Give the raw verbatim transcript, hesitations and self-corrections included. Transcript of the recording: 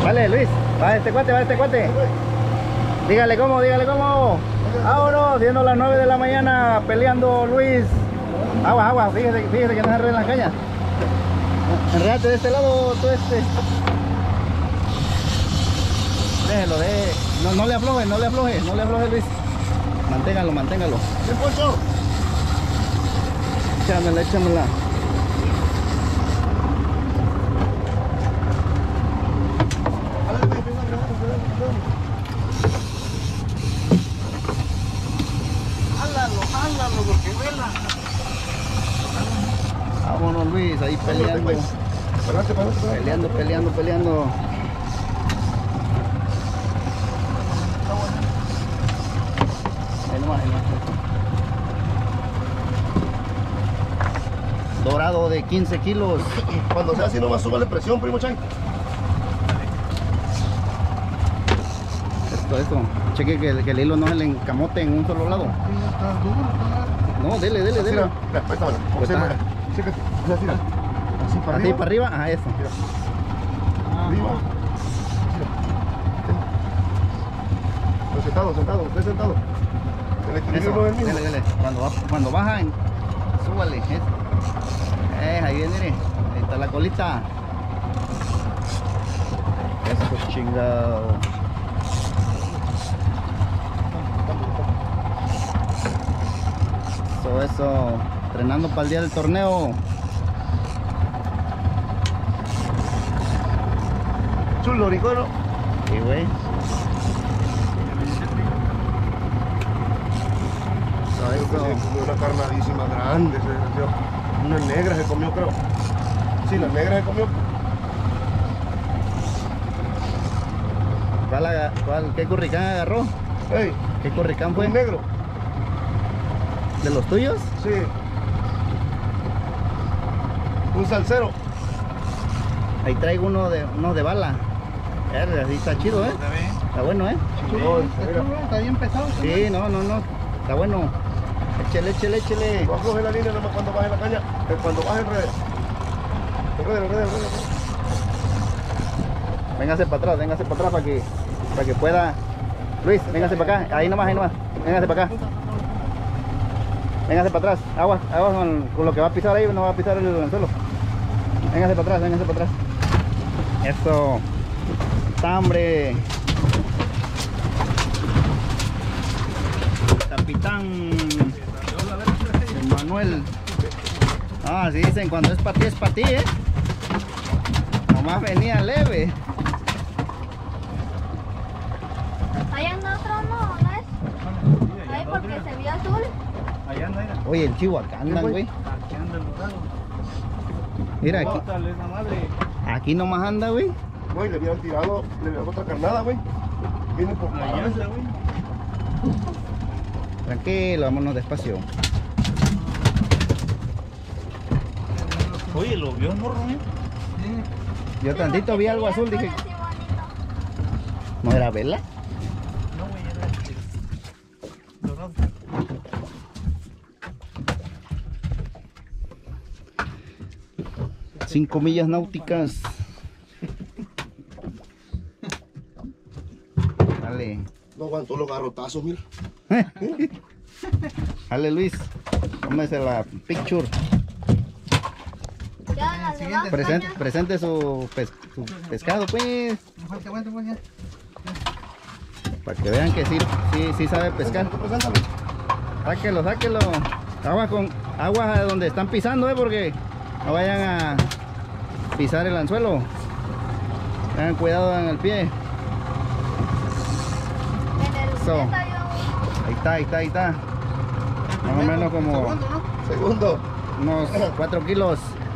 Dale, Luis, va este cuate, va este cuate. Dígale cómo, dígale cómo. Vámonos, siendo las nueve de la mañana, peleando Luis. Agua, agua, fíjese, fíjese que no se enreden las cañas. Enredate de este lado, tú este. Déjelo, de. No, no le afloje, no le afloje, no le afloje, Luis. Manténgalo, manténgalo. ¿Qué Poncho? Échamela, échamela. Hálalo, hálalo, porque vuela. Vámonos, Luis, ahí peleando. Párate, párate, párate. Peleando, peleando, peleando. Ahí nomás, ahí nomás. Dorado de quince kilos. Cuando sea así nomás súbale presión, primo Chay. Esto, esto. Cheque que, el- que el hilo no se le encamote en un solo lado. No, dele, dele, dele. Mira, mira, ahí está, mira. Pues Observa, está. mira. Chécate. Así, así, mira. Así para Así arriba. para arriba, ah, eso. Mira. Arriba. Mira. Sentado, sentado, usted sentado. El equilibrio no es el Eso, mismo. dele, dele. Cuando, va, cuando baja, en- súbale. Eso. Eh, ahí viene, mire. Ahí está la colita. Eso, chingado. Eso, eso. Entrenando para el día del torneo. Chulo, oricono. Sí, güey. Ay, Eso. pues se comió una carnadísima grande, ese desgraciado. Una negra se comió, creo. Sí, la negra se comió. ¿Cuál, aga- cuál, ¿Qué curricán agarró? Ey, ¿Qué curricán fue? un negro. ¿De los tuyos? Sí. Un salsero. Ahí traigo uno de, uno de bala. Verga, sí está chido, ¿eh? Está bueno, ¿eh? Chulo, mira. Está bien pesado. Sí, no, no, no. Está bueno. Échele, échele, échele. No afloje la línea nomás cuando baje la caña. eh, Cuando baje el red. El red, el red, el red. Véngase para atrás, véngase para atrás para que, para que pueda. Luis, véngase para acá. Ahí nomás, ahí nomás. Véngase para acá. Véngase para atrás. Agua, agua con, con lo que va a pisar ahí, no va a pisar el, el suelo. Véngase para atrás, véngase para atrás. Eso. Está, hombre. Capitán Manuel. Ah, así dicen, cuando es para ti, es para ti, ¿eh? Nomás venía leve. Ahí anda otro, no, ¿no es? Ahí porque se vio azul. Allá anda, mira. Oye, el chivo acá andan, güey. Aquí anda el dorado. Mira, aquí, Bótale esa madre. aquí nomás anda, güey. Güey, le habían tirado, le habían otra carnada, güey. Viene por Allá parales. anda, güey. Tranquilo, vámonos despacio. Oye, ¿lo vio el morro, eh? Yo tantito vi algo azul, dije, Así bonito. ¿no era vela? No, güey, era este. Dorado. Cinco millas náuticas. Dale. No aguantó los garrotazos, mira. Dale, Luis. Tómese la picture. Ya las demás Presente, cañas. presente su, pes- su pescado, pues. Aguanta, aguanta, aguanta. Para que vean que sí, sí, sí sabe pescar. Preséntalo. Sáquelo, sáquelo. Agua con agua donde están pisando, eh, porque no vayan a pisar el anzuelo. Tengan cuidado en el pie. En el Eso. está yo. Ahí está, ahí está, ahí está. Más o menos como Segundo. unos cuatro kilos.